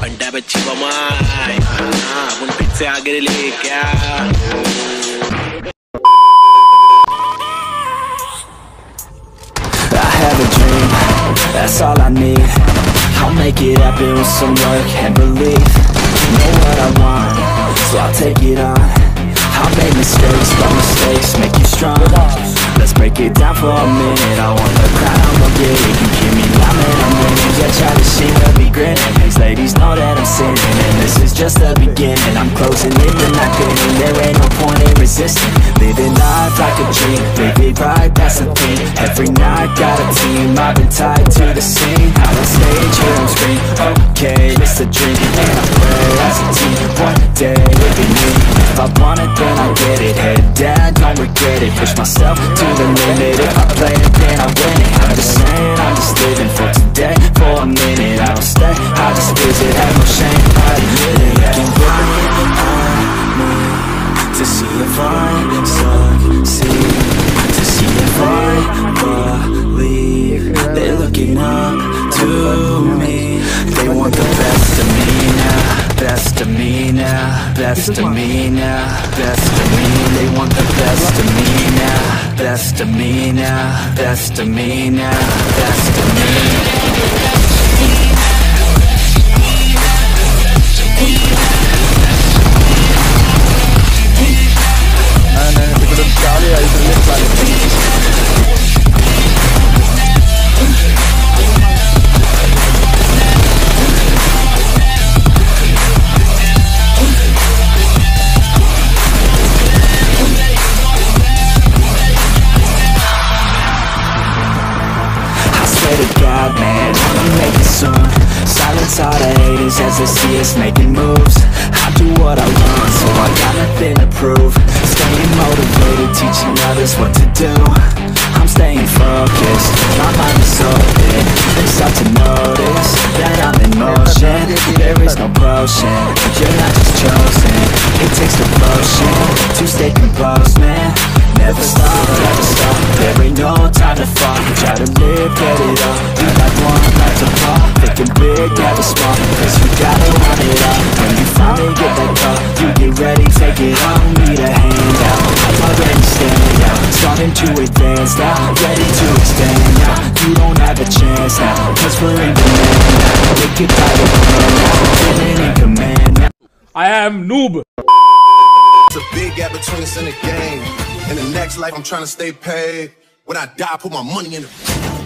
घंटा पे GYRO अपन फिर से आगे ले क्या I have a dream, that's all I need. I'll make it happen with some work and belief. Know what I want, so I'll take it on. I'll make mistakes, but mistakes make you strong. Let's break it down for a minute. I want the crowd, I'ma get it. You hear me loud, man, I'm winning. Yeah, try to see me be grinning. These ladies know that I'm sinning, and this is just the beginning. I'm closing in, but not getting. There ain't no point in resisting. Living life like a dream, live it right, that's the thing. Every night, got a team, I've been tied to the scene. Out on stage, here on screen, okay, it's a dream. And I pray as a team, one day it'll be me. If I want it, then I get it. Head down, don't regret it. Push myself to the limit. If I play it, then I win it. I'm just saying, I'm just living for today. For a minute, I don't stay, I just visit. Have no shame, I admit it. Looking right on me to see if I succeed, to see if I believe. They're looking up to me. They want the best of me now, best of me now, best of me now, best of me. They want the best of me now, best of me now, best of me now, best of me. God, man, I'ma make it soon. Silence all the haters as they see us making moves. I do what I want, so I got nothing to prove. Staying motivated, teaching others what to do. I'm staying focused, my mind is open. They start to notice that I'm in motion. There is no potion, you're not just chosen. It takes devotion to stay composed, man. Never stop, never stop. There ain't no time to fall. Try to live, get it up. You like one, like to fall. Thinking big, never small. Cause you gotta want it all. When you finally get that call, you get ready, take it on. Need a hand out, I'm already standing out. Starting to advance now, ready to expand now. You don't have a chance now, cause we're in demand now. Make it by the plan now, feeling in command now. I am noob. It's a big gap between us and the game. In the next life, I'm trying to stay paid. When I die, I put my money in it.